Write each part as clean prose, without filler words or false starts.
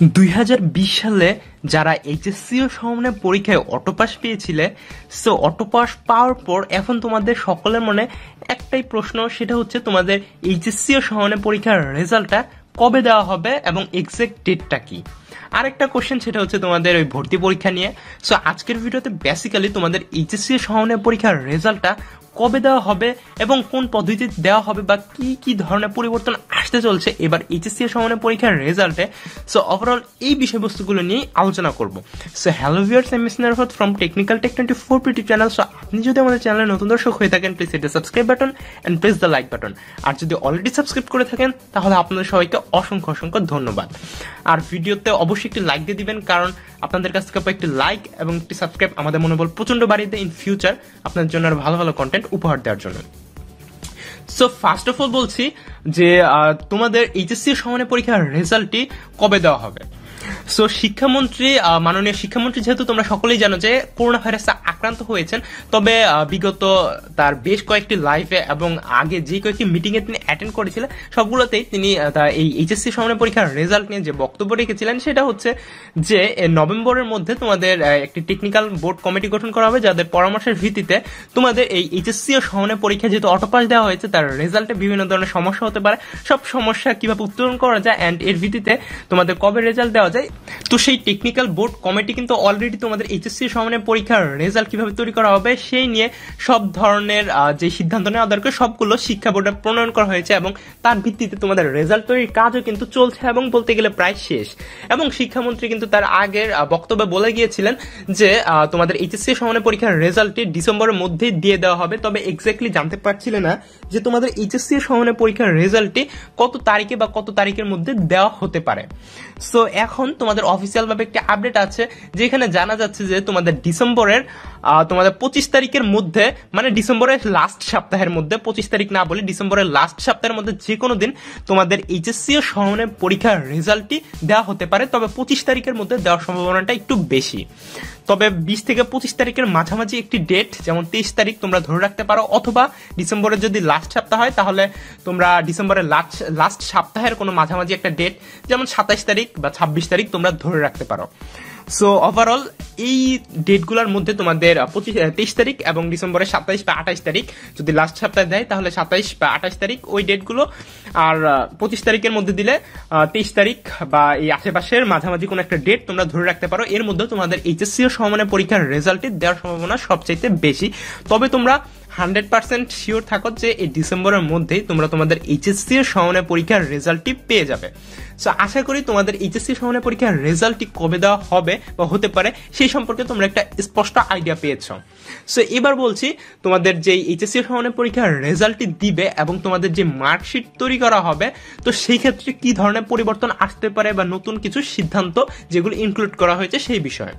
2020 সালে যারা এইচএসসি ও সমমানের পরীক্ষায় অটোপাস পেয়েছিলে, সো অটোপাস পাওয়ার পর এখন তোমাদের সকলের মনে একটাই প্রশ্ন, সেটা হচ্ছে তোমাদের এইচএসসি ও সমমানের পরীক্ষার রেজাল্টটা কবে দেওয়া হবে এবং এক্সাক্ট ডেটটা কি। আরেকটা কোশ্চেন, সেটা হচ্ছে তোমাদের ওই ভর্তি পরীক্ষা নিয়ে। সো আজকের ভিডিওতে বেসিক্যালি তোমাদের এইচএসসি ও সমমানের পরীক্ষার রেজাল্টটা কবে দেওয়া হবে এবং কোন পদ্ধতিতে দেওয়া হবে বা কি কি ধরনের পরিবর্তন আসতে চলছে এবার এইচএসসি এর সমমানের পরীক্ষার রেজাল্টে। সো ওভারঅল এই বিষয়বস্তুগুলো নিয়ে আলোচনা করব। সো হ্যালো ভিউয়ার্স, আমি mister Arfat from technical tech 24 YouTube channel. So আপনি যদি আমাদের চ্যানেলে নতুন দর্শক হয়ে থাকেন, please hit the subscribe button and press the like button. আর যদি অলরেডি সাবস্ক্রাইব করে থাকেন তাহলে আপনাদের সবাইকে অসংখ্য অসংখ্য ধন্যবাদ। আর ভিডিওতে অবশ্যই একটি লাইক দিয়ে দিবেন, কারণ আপনাদের কাছ থেকে একটি লাইক এবং একটি সাবস্ক্রাইব আমাদের মনোবল প্রচন্ড বাড়িয়ে দেয় ইন ফিউচার আপনার জন্য আরো ভালো ভালো কন্টেন্ট উপহার দেওয়ার জন্য। সো ফার্স্ট অফ অল বলছি যে তোমাদের এইচএসসি সমমানের পরীক্ষার রেজাল্টটি কবে দেওয়া হবে। সো শিক্ষামন্ত্রী, মাননীয় শিক্ষামন্ত্রী, যেহেতু তোমরা সকলেই জানো যে করোনা ভাইরাসে আক্রান্ত হয়েছেন, তবে বিগত তার বেশ কয়েকটি লাইভে এবং আগে যে কয়েকটি মিটিংয়ে তিনি অ্যাটেন্ড করেছিলেন সবগুলোতেই তিনি এই এইচএসসি সমমানের পরীক্ষার রেজাল্ট নিয়ে যে বক্তব্য রেখেছিলেন সেটা হচ্ছে যে নভেম্বরের মধ্যে তোমাদের একটি টেকনিক্যাল বোর্ড কমিটি গঠন করা হবে, যাদের পরামর্শের ভিত্তিতে তোমাদের এই এইচএসসি ও সমমানের পরীক্ষা যেহেতু অটোপাস দেওয়া হয়েছে, তার রেজাল্টে বিভিন্ন ধরনের সমস্যা হতে পারে, সব সমস্যা কিভাবে উত্তরণ করা যায় অ্যান্ড এর ভিত্তিতে তোমাদের কবে রেজাল্ট দেওয়া যায়। তো সেই টেকনিক্যাল বোর্ড কমিটি কিন্তু অলরেডি তোমাদের এইচএসসি সমমানের পরীক্ষার রেজাল্ট কিভাবে তৈরি করা হবে সেই নিয়ে সব ধরনের যে সিদ্ধান্ত নেওয়া দরকার সবগুলো শিক্ষা বোর্ডে প্রণয়ন করা হয়েছে এবং তার ভিত্তিতে তোমাদের রেজাল্ট তৈরির কাজও কিন্তু চলছে এবং বলতে গেলে প্রায় শেষ। এবং শিক্ষামন্ত্রী কিন্তু তার আগের বক্তব্যে বলে গিয়েছিলেন যে তোমাদের এইচএসসি সমমানের পরীক্ষার রেজাল্টটি ডিসেম্বরের মধ্যে দিয়ে দেওয়া হবে, তবে এক্স্যাক্টলি জানতে পারছিলেন না যে তোমাদের এইচএসসি সমমানের পরীক্ষার রেজাল্টটি কত তারিখে বা কত তারিখের মধ্যে দেওয়া হতে পারে। সো এখন তোমাদের অফিসিয়াল ভাবে একটি আপডেট আছে যেখানে জানা যাচ্ছে যে তোমাদের ডিসেম্বরের 25 তারিখের মধ্যে, মানে ডিসেম্বরের লাস্ট সপ্তাহের মধ্যে, 25 তারিখ না বলে ডিসেম্বরের লাস্ট সপ্তাহের মধ্যে যে কোনো দিন তোমাদের এইচএসসি ও সমমানের পরীক্ষার রেজাল্টটি দেওয়া হতে পারে, তবে 25 তারিখের মধ্যে দেওয়ার সম্ভাবনাটা একটু বেশি। তবে 20 থেকে 25 তারিখের মাঝামাঝি একটি ডেট, যেমন 23 তারিখ তোমরা ধরে রাখতে পারো, অথবা ডিসেম্বরের যদি লাস্ট সপ্তাহ হয় তাহলে তোমরা ডিসেম্বরের লাস্ট সপ্তাহের কোনো মাঝামাঝি একটা ডেট, যেমন 27 তারিখ বা 26 তারিখ তোমরা ধরে রাখতে পারো। সো ওভারঅল এই ডেটগুলোর মধ্যে তোমাদের 23 তারিখ এবং ডিসেম্বরের 27 বা 28 তারিখ যদি লাস্ট সপ্তাহে দেয় তাহলে 27 বা 28 তারিখ ওই ডেটগুলো, আর 25 তারিখের মধ্যে দিলে 23 তারিখ বা এই আশেপাশের মাঝামাঝি কোনো একটা ডেট তোমরা ধরে রাখতে পারো। এর মধ্যে তোমাদের এইচএসসি ও সমমানের পরীক্ষার রেজাল্টে দেওয়ার সম্ভাবনা সবচাইতে বেশি। তবে তোমরা 100% শিওর থাকো যে এই ডিসেম্বরের মধ্যেই তোমরা তোমাদের এইচএসসি এর সমমানের পরীক্ষার রেজাল্টটি পেয়ে যাবে। সো আশা করি তোমাদের এইচএসসি সমমানের পরীক্ষার রেজাল্টটি কবে দেওয়া হবে বা হতে পারে সেই সম্পর্কে তোমরা একটা স্পষ্ট আইডিয়া পেয়েছো। সো এবার বলছি তোমাদের যে এইচএসসি সমমানের পরীক্ষার রেজাল্টটি দিবে এবং তোমাদের যে মার্কশিট তৈরি করা হবে, তো সেই ক্ষেত্রে কি ধরনের পরিবর্তন আসতে পারে বা নতুন কিছু সিদ্ধান্ত যেগুলো ইনক্লুড করা হয়েছে সেই বিষয়ে।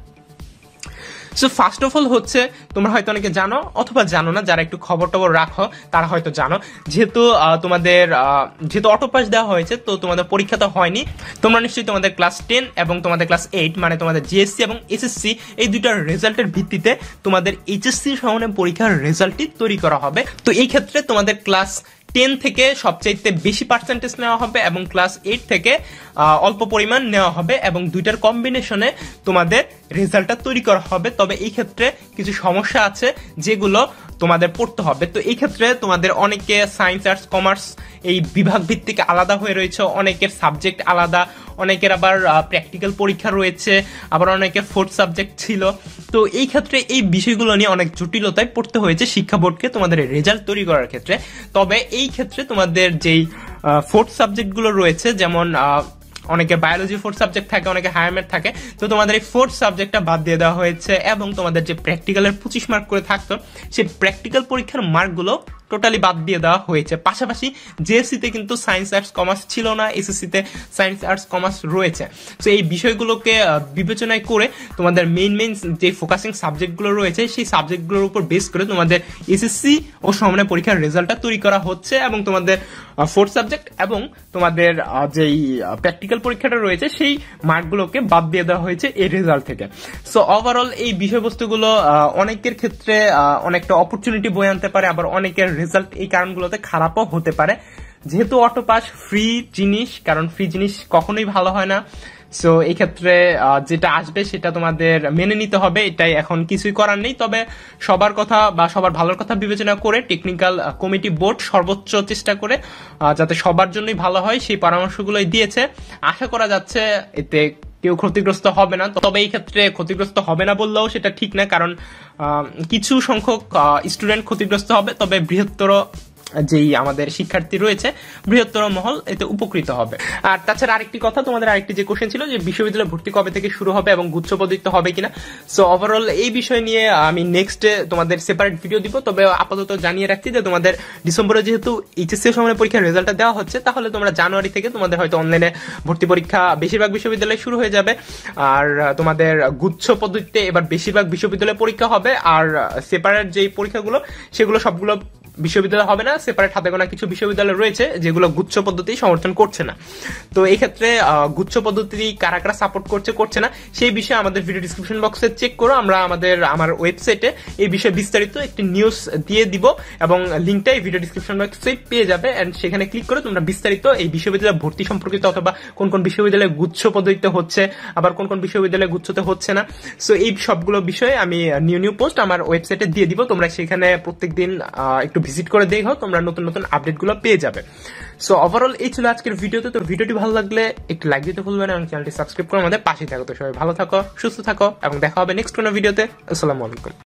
সো ফার্স্ট অফ অল হচ্ছে, তোমরা হয়তো অনেকে জানো অথবা জানো না, যারা একটু খবর টবর রাখো তারা হয়তো জানো, যেহেতু তোমাদের যেহেতু অটোপাস দেওয়া হয়েছে তো তোমাদের পরীক্ষা তো হয়নি, তোমরা নিশ্চয়ই তোমাদের ক্লাস 10 এবং তোমাদের ক্লাস 8 মানে তোমাদের জিএসসি এবং এসএসসি এই দুইটার রেজাল্টের ভিত্তিতে তোমাদের এইচএসসি সমমানের পরীক্ষার রেজাল্টটি তৈরি করা হবে। তো এই ক্ষেত্রে তোমাদের ক্লাস 10 থেকে সবচাইতে বেশি পার্সেন্টেজ নেওয়া হবে এবং ক্লাস 8 থেকে অল্প পরিমাণ নেওয়া হবে এবং দুইটার কম্বিনেশনে তোমাদের রেজাল্টটা তৈরি করা হবে। তবে এই ক্ষেত্রে কিছু সমস্যা আছে যেগুলো তোমাদের পড়তে হবে। তো এই ক্ষেত্রে তোমাদের অনেকে সায়েন্স, আর্টস, কমার্স এই বিভাগ ভিত্তিক আলাদা হয়ে রয়েছে, অনেকের সাবজেক্ট আলাদা, অনেকের আবার প্র্যাকটিক্যাল পরীক্ষা রয়েছে, আবার অনেকের 4th সাবজেক্ট ছিল। তো এই ক্ষেত্রে এই বিষয়গুলো নিয়ে অনেক জটিলতায় পড়তে হয়েছে শিক্ষা বোর্ডকে তোমাদের রেজাল্ট তৈরি করার ক্ষেত্রে। তবে এই ক্ষেত্রে তোমাদের যেই 4th সাবজেক্টগুলো রয়েছে, যেমন অনেকে বায়োলজি 4th সাবজেক্ট থাকে, অনেকে হায়ার ম্যাথ থাকে, তো তোমাদের এই 4th সাবজেক্টটা বাদ দিয়ে দেওয়া হয়েছে এবং তোমাদের যে প্র্যাকটিক্যালের 25 মার্ক করে থাকতো সেই প্র্যাকটিক্যাল পরীক্ষার মার্কগুলো টোটালি বাদ দিয়ে দেওয়া হয়েছে। পাশাপাশি জেএসসিতে কিন্তু সায়েন্স, আর্টস, কমার্স ছিল না, এসএসসিতে সায়েন্স, আর্টস, কমার্স রয়েছে। তো এই বিষয়গুলোকে বিবেচনায় করে তোমাদের মেইন যে ফোকাসিং সাবজেক্টগুলো রয়েছে সেই সাবজেক্টগুলোর উপর বেস করে তোমাদের এসএসসি ও সমমানের পরীক্ষার রেজাল্টটা তৈরি করা হচ্ছে এবং তোমাদের 4th সাবজেক্ট এবং তোমাদের যেই প্র্যাকটিক্যাল পরীক্ষাটা রয়েছে সেই মার্কগুলোকে বাদ দিয়ে দেওয়া হয়েছে এই রেজাল্ট থেকে। সো ওভারঅল এই বিষয়বস্তুগুলো অনেকের ক্ষেত্রে অনেকটা অপরচুনিটি বয়ে আনতে পারে, আবার অনেকের রেজাল্ট এই কারণগুলোতে খারাপও হতে পারে। যেহেতু অটোপাস ফ্রি জিনিস, কারণ ফ্রি জিনিস কখনোই ভালো হয় না, সো এই ক্ষেত্রে যেটা আসবে সেটা তোমাদের মেনে নিতে হবে, এটাই, এখন কিছুই করার নেই। তবে সবার কথা বা সবার ভালোর কথা বিবেচনা করে টেকনিক্যাল কমিটি বোর্ড সর্বোচ্চ চেষ্টা করে যাতে সবার জন্যই ভালো হয় সেই পরামর্শগুলোই দিয়েছে। আশা করা যাচ্ছে এতে কেউ ক্ষতিগ্রস্ত হবে না। তবে এই ক্ষেত্রে ক্ষতিগ্রস্ত হবে না বললেও সেটা ঠিক না, কারণ কিছু সংখ্যক স্টুডেন্ট ক্ষতিগ্রস্ত হবে, তবে বৃহত্তর যেই আমাদের শিক্ষার্থী রয়েছে বৃহত্তর মহল এতে উপকৃত হবে। আর তাছাড়া আরেকটি কথা, তোমাদের আরেকটি যে কোশ্চেন ছিল যে বিশ্ববিদ্যালয় ভর্তি কবে থেকে শুরু হবে এবং গুচ্ছ পদবিতে হবে কিনা। সো ওভারঅল এই বিষয় নিয়ে আমি নেক্সটে তোমাদের সেপারেট ভিডিও দিব। তবে আপাতত জানিয়ে রাখছি যে তোমাদের ডিসেম্বরে যেহেতু এইচএসসি সময় পরীক্ষার রেজাল্টটা দেওয়া হচ্ছে, তাহলে তোমরা জানুয়ারি থেকে তোমাদের হয়তো অনলাইনে ভর্তি পরীক্ষা বেশিরভাগ বিশ্ববিদ্যালয়ে শুরু হয়ে যাবে। আর তোমাদের গুচ্ছ পদ্ধতিতে এবার বেশিরভাগ বিশ্ববিদ্যালয়ে পরীক্ষা হবে, আর সেপারেট যেই পরীক্ষাগুলো সেগুলো সবগুলো বিশ্ববিদ্যালয় হবে না, সেপারেট হাতে গোনা কিছু বিশ্ববিদ্যালয় রয়েছে যেগুলো গুচ্ছ পদ্ধতি সমর্থন করছে না। তো এই ক্ষেত্রে গুচ্ছ পদ্ধতি কারা কারা সাপোর্ট করছে না সেই বিষয়ে আমাদের ভিডিও ডিসক্রিপশন বক্সে চেক করো। আমার ওয়েবসাইটে এই বিষয়ে বিস্তারিত একটি নিউজ দিয়ে দিব এবং লিঙ্কটা এই ভিডিও ডিসক্রিপশন বক্সে পেয়ে যাবে। এন্ড সেখানে ক্লিক করে তোমরা বিস্তারিত এই বিশ্ববিদ্যালয় ভর্তি সম্পর্কিত অথবা কোন কোন বিশ্ববিদ্যালয়ে গুচ্ছ পদ্ধতিতে হচ্ছে, আবার কোন কোন বিশ্ববিদ্যালয়ে গুচ্ছতে হচ্ছে না, সো এই সবগুলো বিষয়ে আমি নিউ পোস্ট আমার ওয়েবসাইটে দিয়ে দিব। তোমরা সেখানে প্রত্যেকদিন একটু ভিজিট করে দেখো, তোমরা নতুন নতুন আপডেট গুলো পেয়ে যাবে। সো ওভারঅল এই ছিল আজকের ভিডিওতে। তো ভিডিওটি ভালো লাগলে একটু লাইক দিতে ভুলবেন এবং চ্যানেলটি সাবস্ক্রাইব করে আমাদের পাশে থাকো। তো সবাই ভালো থাকো, সুস্থ থাকো এবং দেখা হবে নেক্সট কোনো ভিডিওতে। আসসালামু আলাইকুম।